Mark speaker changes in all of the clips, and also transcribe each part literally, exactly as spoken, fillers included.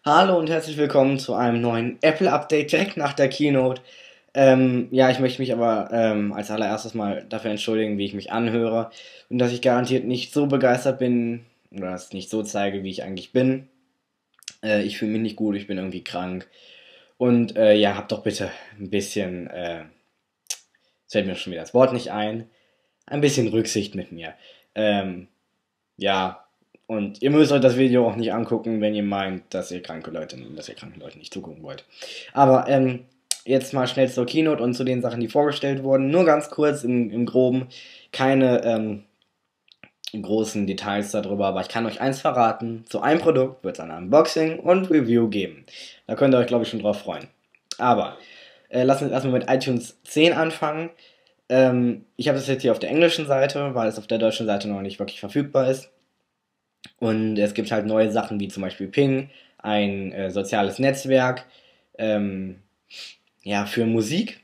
Speaker 1: Hallo und herzlich willkommen zu einem neuen Apple-Update direkt nach der Keynote. Ähm, ja, ich möchte mich aber ähm, als allererstes mal dafür entschuldigen, wie ich mich anhöre und dass ich garantiert nicht so begeistert bin oder es nicht so zeige, wie ich eigentlich bin. Äh, ich fühle mich nicht gut, ich bin irgendwie krank und äh, ja, habt doch bitte ein bisschen, äh, es fällt mir schon wieder das Wort nicht ein, ein bisschen Rücksicht mit mir. Ähm, ja, und ihr müsst euch das Video auch nicht angucken, wenn ihr meint, dass ihr kranke Leute, dass ihr kranken Leuten nicht zugucken wollt. Aber ähm, jetzt mal schnell zur Keynote und zu den Sachen, die vorgestellt wurden. Nur ganz kurz im, im Groben, keine ähm, großen Details darüber, aber ich kann euch eins verraten: Zu einem Produkt wird es ein Unboxing und Review geben. Da könnt ihr euch, glaube ich, schon drauf freuen. Aber äh, lassen wir erstmal mit iTunes zehn anfangen. Ähm, ich habe das jetzt hier auf der englischen Seite, weil es auf der deutschen Seite noch nicht wirklich verfügbar ist. Und es gibt halt neue Sachen wie zum Beispiel Ping, ein äh, soziales Netzwerk, ähm, ja, für Musik.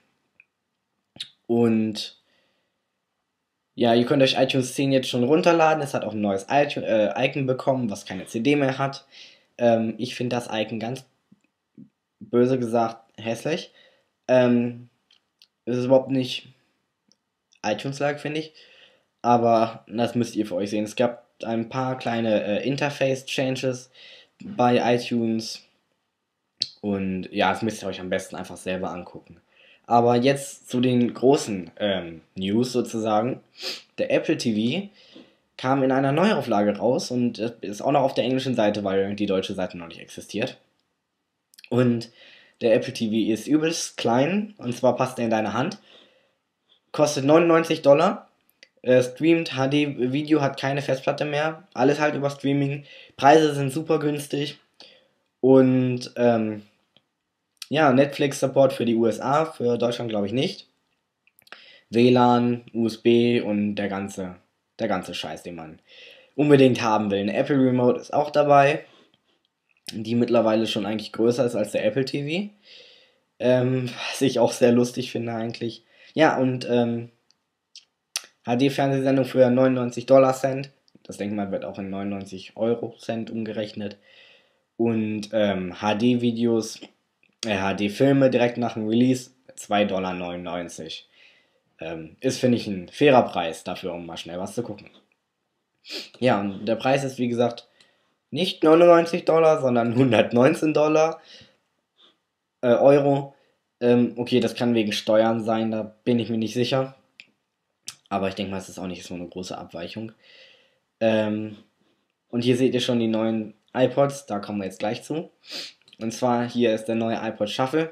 Speaker 1: Und ja, ihr könnt euch iTunes zehn jetzt schon runterladen. Es hat auch ein neues iTunes, äh, Icon bekommen, was keine C D mehr hat. Ähm, ich finde das Icon ganz böse gesagt hässlich. Ähm, es ist überhaupt nicht iTunes-like, finde ich. Aber das müsst ihr für euch sehen. Es gab ein paar kleine äh, Interface-Changes bei iTunes. Und ja, das müsst ihr euch am besten einfach selber angucken. Aber jetzt zu den großen ähm, News sozusagen. Der Apple T V kam in einer Neuauflage raus und ist auch noch auf der englischen Seite, weil die deutsche Seite noch nicht existiert. Und der Apple T V ist übelst klein, und zwar passt er in deine Hand. Kostet neunundneunzig Dollar. Äh, streamt H D-Video, hat keine Festplatte mehr. Alles halt über Streaming. Preise sind super günstig. Und ähm, ja, Netflix-Support für die U S A, für Deutschland glaube ich nicht. W LAN, U S B und der ganze, der ganze Scheiß, den man unbedingt haben will. Eine Apple Remote ist auch dabei, die mittlerweile schon eigentlich größer ist als der Apple T V. Ähm, was ich auch sehr lustig finde eigentlich. Ja, und ähm, H D-Fernsehsendung für neunundneunzig Dollar Cent. Das denke ich mal wird auch in neunundneunzig Euro Cent umgerechnet. Und ähm, H D-Videos, äh, H D-Filme direkt nach dem Release zwei Dollar neunundneunzig. Ähm, ist, finde ich, ein fairer Preis dafür, um mal schnell was zu gucken. Ja, und der Preis ist, wie gesagt, nicht neunundneunzig Dollar, sondern hundertneunzehn Dollar, äh, Euro. Ähm, okay, das kann wegen Steuern sein, da bin ich mir nicht sicher. Aber ich denke mal, es ist auch nicht so eine große Abweichung. Ähm, und hier seht ihr schon die neuen iPods, da kommen wir jetzt gleich zu. Und zwar hier ist der neue iPod Shuffle.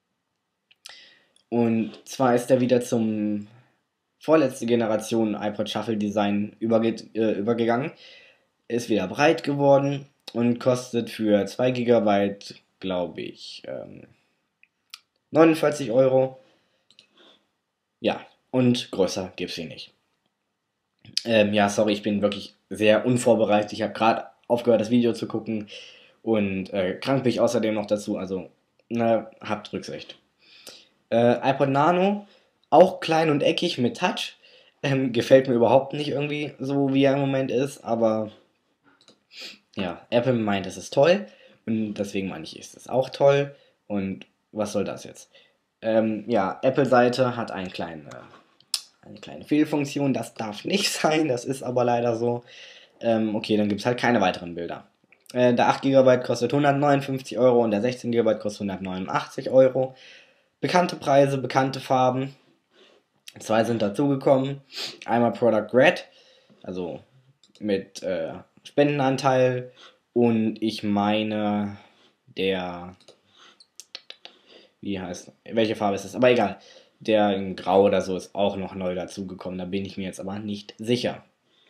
Speaker 1: Und zwar ist er wieder zum vorletzte Generation iPod Shuffle Design überge äh, übergegangen. Ist wieder breit geworden und kostet für zwei Gigabyte, glaube ich, ähm, neunundvierzig Euro. Ja, und größer gibt's hier nicht. Ähm, ja, sorry, ich bin wirklich sehr unvorbereitet. Ich habe gerade aufgehört, das Video zu gucken und äh, krank bin ich außerdem noch dazu. Also, na, habt Rücksicht. Äh, iPod Nano, auch klein und eckig mit Touch. Ähm, gefällt mir überhaupt nicht irgendwie so, wie er im Moment ist, aber ja, Apple meint, es ist toll und deswegen meine ich, ist es auch toll. Und was soll das jetzt? Ähm, ja, Apple-Seite hat einen kleinen, äh, eine kleine Fehlfunktion, das darf nicht sein, das ist aber leider so. Ähm, okay, dann gibt es halt keine weiteren Bilder. Äh, der acht Gigabyte kostet hundertneunundfünfzig Euro und der sechzehn Gigabyte kostet hundertneunundachtzig Euro. Bekannte Preise, bekannte Farben. Zwei sind dazugekommen. Einmal Product Red, also mit äh, Spendenanteil, und ich meine der, wie heißt, welche Farbe ist das? Aber egal. Der in Grau oder so ist auch noch neu dazugekommen. Da bin ich mir jetzt aber nicht sicher.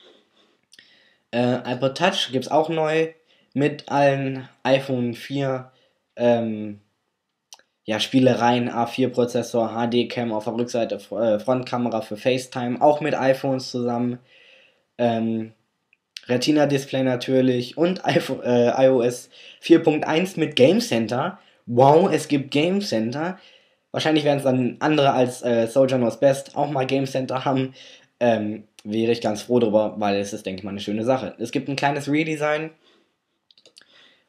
Speaker 1: Äh, iPod Touch gibt es auch neu mit allen iPhone vier ähm, ja, Spielereien, A vier Prozessor, H D-Cam auf der Rückseite, äh, Frontkamera für FaceTime, auch mit iPhones zusammen. Ähm, Retina-Display natürlich und iPhone, äh, iOS vier Punkt eins mit Game Center. Wow, es gibt Game Center. Wahrscheinlich werden es dann andere als äh, Soldier Knows Best auch mal Game Center haben. Ähm, wäre ich ganz froh drüber, weil es ist, denke ich mal, eine schöne Sache. Es gibt ein kleines Redesign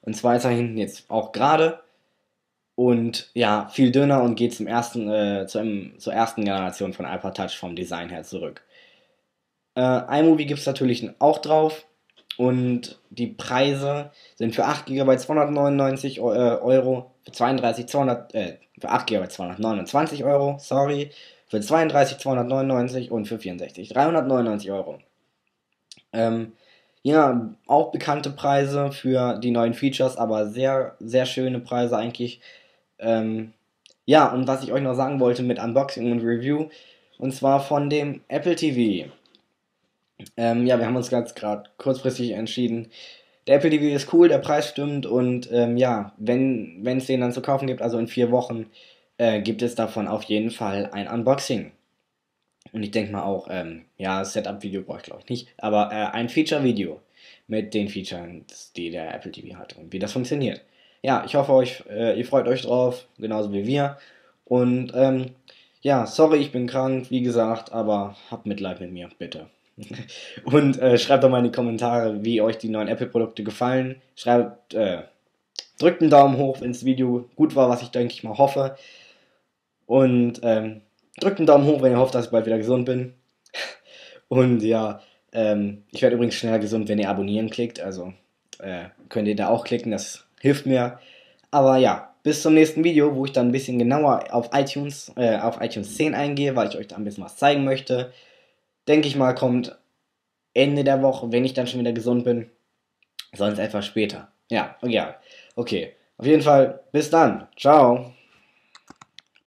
Speaker 1: Und zwar ist er hinten jetzt auch gerade und ja, viel dünner und geht zum ersten, äh, zum, zur ersten Generation von iPod Touch vom Design her zurück. Äh, iMovie gibt es natürlich auch drauf und die Preise sind für acht Gigabyte zweihundertneunundneunzig Eu- äh, Euro, für zweiunddreißig zweihundert, äh, für acht Gigabyte zweihundertneunundzwanzig Euro, sorry, für zweiunddreißig zweihundertneunundneunzig und für vierundsechzig dreihundertneunundneunzig Euro. Ähm, ja, auch bekannte Preise für die neuen Features, aber sehr, sehr schöne Preise eigentlich. Ähm, ja, und was ich euch noch sagen wollte mit Unboxing und Review, und zwar von dem Apple T V. Ähm, ja, wir haben uns ganz gerade kurzfristig entschieden. Der Apple T V ist cool, der Preis stimmt und ähm, ja, wenn wenn es den dann zu kaufen gibt, also in vier Wochen, äh, gibt es davon auf jeden Fall ein Unboxing. Und ich denke mal auch, ähm, ja, Setup-Video brauche ich glaube ich nicht, aber äh, ein Feature-Video mit den Features, die der Apple T V hat und wie das funktioniert. Ja, ich hoffe, euch, äh, ihr freut euch drauf, genauso wie wir. Und ähm, ja, sorry, ich bin krank, wie gesagt, aber habt Mitleid mit mir, bitte. Und äh, schreibt doch mal in die Kommentare, wie euch die neuen Apple-Produkte gefallen. Schreibt, äh, drückt einen Daumen hoch, wenn das Video gut war, was ich denke ich mal hoffe. Und ähm, drückt einen Daumen hoch, wenn ihr hofft, dass ich bald wieder gesund bin. Und ja, ähm, ich werde übrigens schneller gesund, wenn ihr abonnieren klickt. Also äh, könnt ihr da auch klicken, das hilft mir. Aber ja, bis zum nächsten Video, wo ich dann ein bisschen genauer auf iTunes, äh, auf iTunes zehn eingehe, weil ich euch da ein bisschen was zeigen möchte. Denke ich mal, kommt Ende der Woche, wenn ich dann schon wieder gesund bin. Sonst etwas später. Ja, ja. Okay. Auf jeden Fall, bis dann. Ciao.